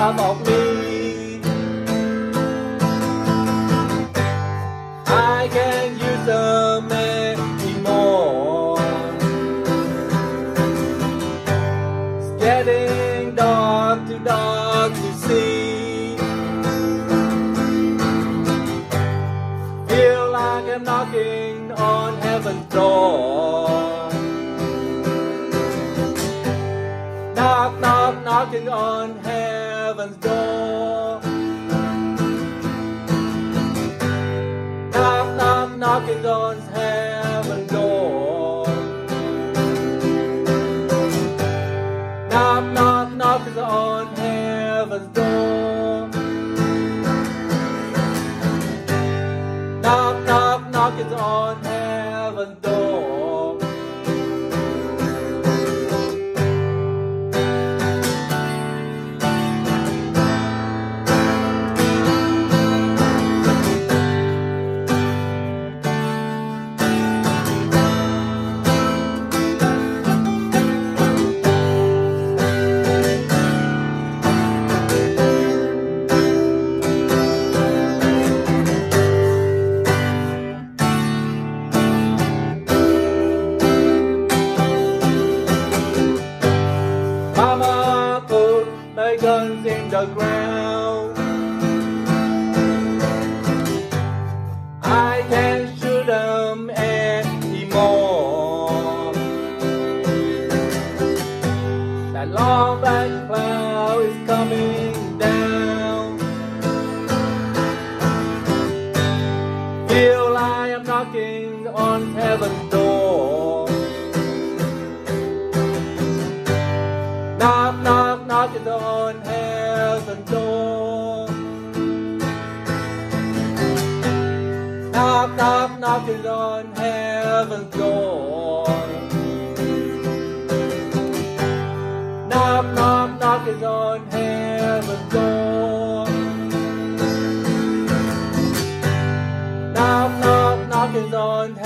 half of me. I can't use them anymore. It's getting dark to see. Feel like I'm knocking on heaven's door. Knock, knock, knocking on heaven's door. Knock, knock, knocking on heaven's door. Knock, knock, knocking on heaven's door. Knock, knock, knocking on heaven's door. Mama put my guns in the ground. I can't shoot them anymore. That long black cloud is coming down. Feel like I'm knocking on heaven's door. Knock, knock, knocking on heaven's door. Knock, knock, knocking on heaven's door. Knock, knock, knocking on heaven's door. Knock, knock, knocking on